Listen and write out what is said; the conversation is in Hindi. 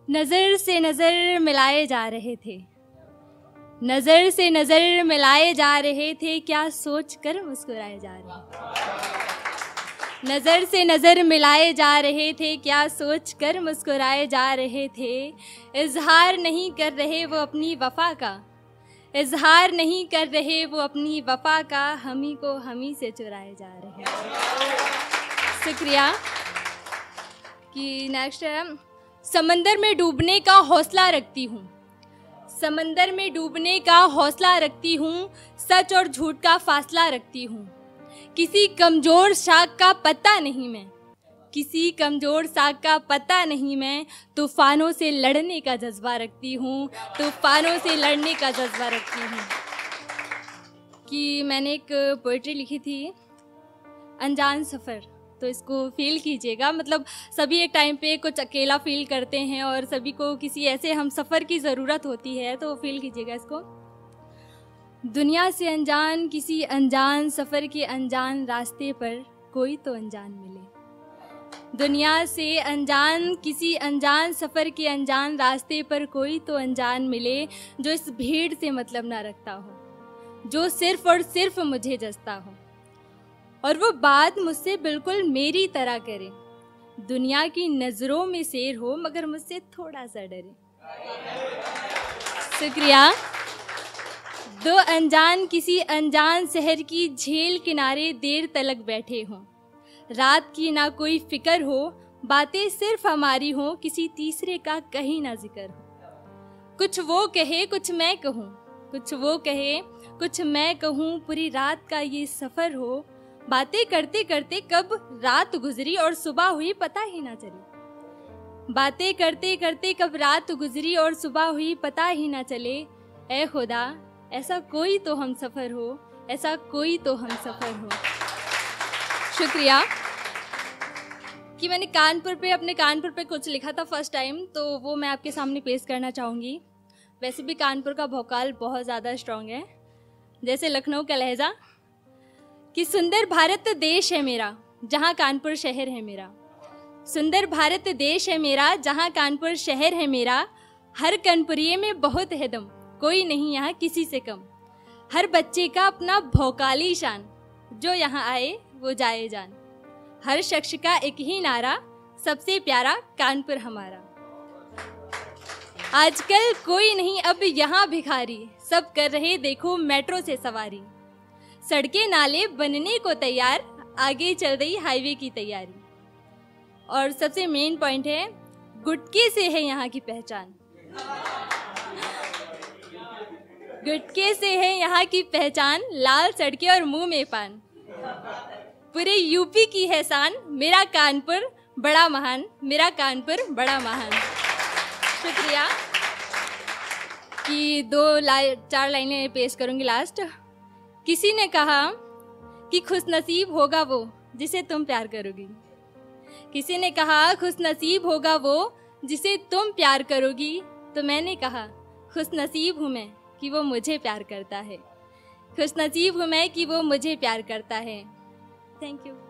नज़र से नज़र मिलाए जा रहे थे, नज़र से नज़र मिलाए जा रहे थे, क्या सोच कर मुस्कुराए जा रहे थे। नज़र से नज़र मिलाए जा रहे थे, क्या सोच कर मुस्कुराए जा रहे थे। इजहार नहीं कर रहे वो अपनी वफ़ा का, इजहार नहीं कर रहे वो अपनी वफ़ा का, हमी को हमी से चुराए जा रहे हैं। शुक्रिया। कि नेक्स्ट है, समंदर में डूबने का हौसला रखती हूँ, समंदर में डूबने का हौसला रखती हूँ, सच और झूठ का फासला रखती हूँ। किसी कमज़ोर शाख का पत्ता नहीं मैं, किसी कमज़ोर शाख का पत्ता नहीं मैं, तूफ़ानों से लड़ने का जज्बा रखती हूँ, तूफ़ानों से लड़ने का जज्बा रखती हूँ। कि मैंने एक पोइट्री लिखी थी, अनजान सफ़र, तो इसको फील कीजिएगा। मतलब सभी एक टाइम पे कुछ अकेला फील करते हैं और सभी को किसी ऐसे हम सफ़र की ज़रूरत होती है, तो फील कीजिएगा इसको। दुनिया से अनजान किसी अनजान सफ़र के अनजान रास्ते पर कोई तो अनजान मिले। दुनिया से अनजान किसी अनजान सफ़र के अनजान रास्ते पर कोई तो अनजान मिले, जो इस भीड़ से मतलब ना रखता हो, जो सिर्फ और सिर्फ मुझे जसता हो, और वो बात मुझसे बिल्कुल मेरी तरह करे। दुनिया की नज़रों में शेर हो मगर मुझसे थोड़ा सा डरे। शुक्रिया। दो अनजान किसी अनजान शहर की झील किनारे देर तलक बैठे हों, रात की ना कोई फिक्र हो, बातें सिर्फ हमारी हों, किसी तीसरे का कहीं ना जिक्र हो। कुछ वो कहे कुछ मैं कहूँ, कुछ वो कहे कुछ मैं कहूँ, पूरी रात का ये सफ़र हो, बातें करते करते कब रात गुजरी और सुबह हुई पता ही ना चली। बातें करते करते कब रात गुजरी और सुबह हुई पता ही ना चले। ऐ खुदा ऐसा कोई तो हम सफ़र हो, ऐसा कोई तो हम सफ़र हो। शुक्रिया। कि मैंने कानपुर पे, अपने कानपुर पे कुछ लिखा था फर्स्ट टाइम, तो वो मैं आपके सामने पेश करना चाहूँगी। वैसे भी कानपुर का भोकाल बहुत ज़्यादा स्ट्रॉन्ग है, जैसे लखनऊ का लहजा। कि सुंदर भारत देश है मेरा, जहाँ कानपुर शहर है मेरा। सुंदर भारत देश है मेरा, जहाँ कानपुर शहर है मेरा। हर कानपुरिये में बहुत है दम, कोई नहीं यहाँ किसी से कम। हर बच्चे का अपना भौकाली शान, जो यहाँ आए वो जाए जान। हर शख्स का एक ही नारा, सबसे प्यारा कानपुर हमारा। आजकल कोई नहीं अब यहाँ भिखारी, सब कर रहे देखो मेट्रो से सवारी। सड़कें नाले बनने को तैयार, आगे चल रही हाईवे की तैयारी। और सबसे मेन पॉइंट है, गुटके से है यहाँ की पहचान। गुटके से है यहाँ की पहचान, लाल सड़कें और मुंह में पान। पूरे यूपी की है शान, मेरा कानपुर बड़ा महान, मेरा कानपुर बड़ा महान। शुक्रिया। कि 4 लाइनें पेश करूँगी लास्ट। किसी ने कहा कि खुशनसीब होगा वो जिसे तुम प्यार करोगी। किसी ने कहा खुशनसीब होगा वो जिसे तुम प्यार करोगी, तो मैंने कहा खुशनसीब हूँ मैं कि वो मुझे प्यार करता है। खुशनसीब हूँ मैं कि वो मुझे प्यार करता है। Thank you.